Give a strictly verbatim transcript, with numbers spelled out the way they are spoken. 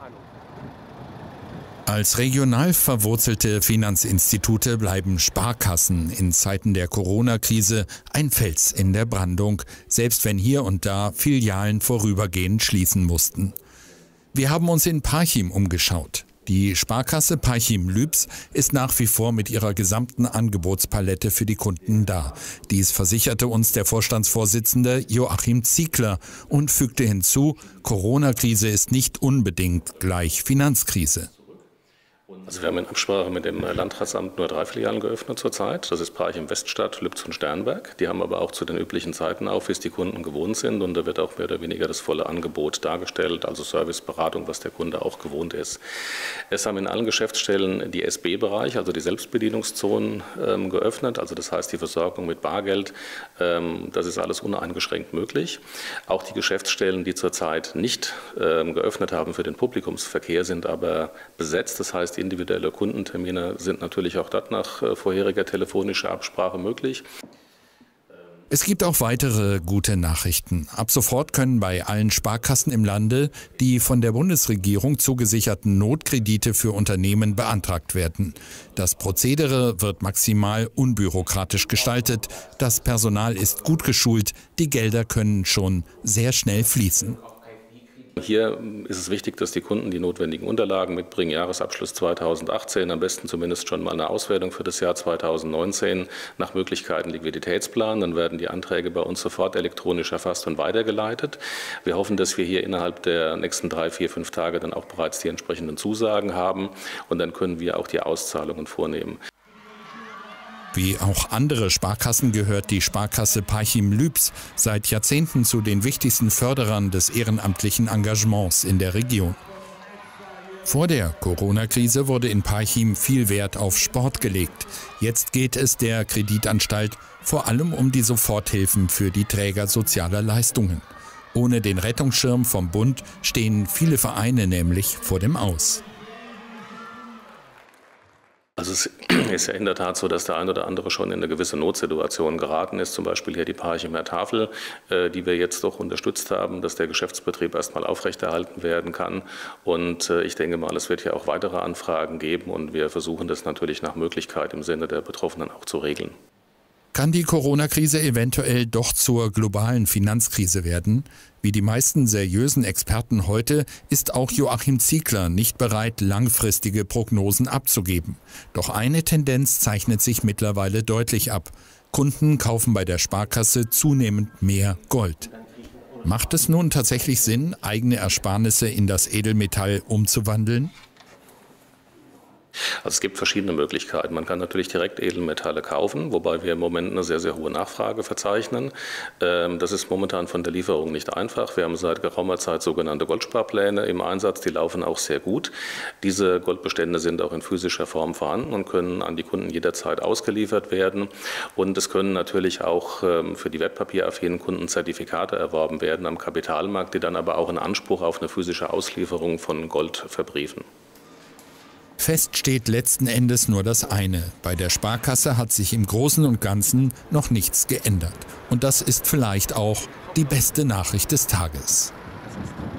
Als regional verwurzelte Finanzinstitute bleiben Sparkassen in Zeiten der Corona-Krise ein Fels in der Brandung, selbst wenn hier und da Filialen vorübergehend schließen mussten. Wir haben uns in Parchim umgeschaut. Die Sparkasse Parchim-Lübz ist nach wie vor mit ihrer gesamten Angebotspalette für die Kunden da. Dies versicherte uns der Vorstandsvorsitzende Joachim Ziegler und fügte hinzu, Corona-Krise ist nicht unbedingt gleich Finanzkrise. Also wir haben in Absprache mit dem Landratsamt nur drei Filialen geöffnet zurzeit. Das ist Parchim Weststadt, Lübz und Sternberg. Die haben aber auch zu den üblichen Zeiten auf, wie es die Kunden gewohnt sind. Und da wird auch mehr oder weniger das volle Angebot dargestellt, also Service, Beratung, was der Kunde auch gewohnt ist. Es haben in allen Geschäftsstellen die S B-Bereich, also die Selbstbedienungszonen, ähm, geöffnet. Also das heißt die Versorgung mit Bargeld, ähm, das ist alles uneingeschränkt möglich. Auch die Geschäftsstellen, die zurzeit nicht ähm, geöffnet haben für den Publikumsverkehr, sind aber besetzt. Das heißt, individuelle Kundentermine sind natürlich auch dort nach äh, vorheriger telefonischer Absprache möglich. Es gibt auch weitere gute Nachrichten. Ab sofort können bei allen Sparkassen im Lande die von der Bundesregierung zugesicherten Notkredite für Unternehmen beantragt werden. Das Prozedere wird maximal unbürokratisch gestaltet. Das Personal ist gut geschult. Die Gelder können schon sehr schnell fließen. Hier ist es wichtig, dass die Kunden die notwendigen Unterlagen mitbringen. Jahresabschluss zweitausendachtzehn, am besten zumindest schon mal eine Auswertung für das Jahr zweitausendneunzehn, nach Möglichkeiten Liquiditätsplan. Dann werden die Anträge bei uns sofort elektronisch erfasst und weitergeleitet. Wir hoffen, dass wir hier innerhalb der nächsten drei, vier, fünf Tage dann auch bereits die entsprechenden Zusagen haben. Und dann können wir auch die Auszahlungen vornehmen. Wie auch andere Sparkassen gehört die Sparkasse Parchim-Lübz seit Jahrzehnten zu den wichtigsten Förderern des ehrenamtlichen Engagements in der Region. Vor der Corona-Krise wurde in Parchim viel Wert auf Sport gelegt. Jetzt geht es der Kreditanstalt vor allem um die Soforthilfen für die Träger sozialer Leistungen. Ohne den Rettungsschirm vom Bund stehen viele Vereine nämlich vor dem Aus. Also es ist ja in der Tat so, dass der ein oder andere schon in eine gewisse Notsituation geraten ist. Zum Beispiel hier die Parchimer Tafel, die wir jetzt doch unterstützt haben, dass der Geschäftsbetrieb erstmal aufrechterhalten werden kann. Und ich denke mal, es wird ja auch weitere Anfragen geben und wir versuchen das natürlich nach Möglichkeit im Sinne der Betroffenen auch zu regeln. Kann die Corona-Krise eventuell doch zur globalen Finanzkrise werden? Wie die meisten seriösen Experten heute ist auch Joachim Ziegler nicht bereit, langfristige Prognosen abzugeben. Doch eine Tendenz zeichnet sich mittlerweile deutlich ab. Kunden kaufen bei der Sparkasse zunehmend mehr Gold. Macht es nun tatsächlich Sinn, eigene Ersparnisse in das Edelmetall umzuwandeln? Also es gibt verschiedene Möglichkeiten. Man kann natürlich direkt Edelmetalle kaufen, wobei wir im Moment eine sehr, sehr hohe Nachfrage verzeichnen. Das ist momentan von der Lieferung nicht einfach. Wir haben seit geraumer Zeit sogenannte Goldsparpläne im Einsatz, die laufen auch sehr gut. Diese Goldbestände sind auch in physischer Form vorhanden und können an die Kunden jederzeit ausgeliefert werden. Und es können natürlich auch für die wertpapieraffinen Kunden Zertifikate erworben werden am Kapitalmarkt, die dann aber auch einen Anspruch auf eine physische Auslieferung von Gold verbriefen. Fest steht letzten Endes nur das eine. Bei der Sparkasse hat sich im Großen und Ganzen noch nichts geändert. Und das ist vielleicht auch die beste Nachricht des Tages.